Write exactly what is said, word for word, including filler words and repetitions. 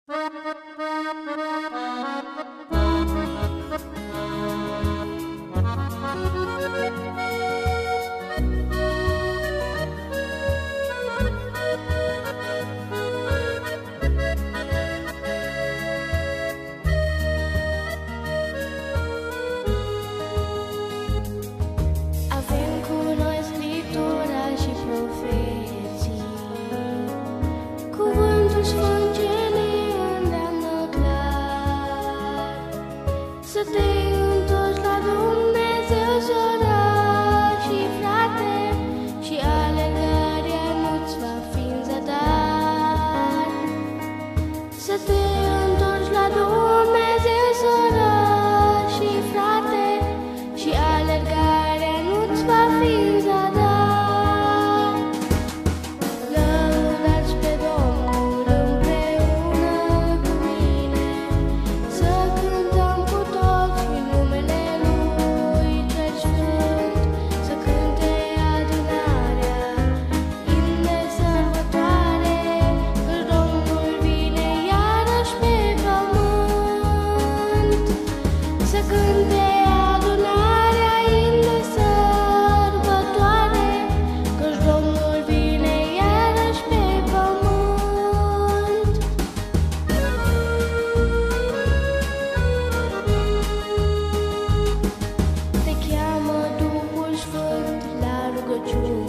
Să te întorci la Dumnezeu, soră și frate, și alergarea nu-ți va fi în zadar. Să te întorci la Dumnezeu, soră și frate, și alergarea nu-ți va fi în zadar. Lăudați pe Domnul împreună cu mine, să cântăm cu toți numele Lui cel Sfânt, să cânte adunarea imn de sărbătoare, că Domnul vine iarăși pe pământ. Să cânte adunarea imn de sărbătoare, că Domnul vine iarăși pe pământ. Te cheamă Duhul Sfânt la rugăciune.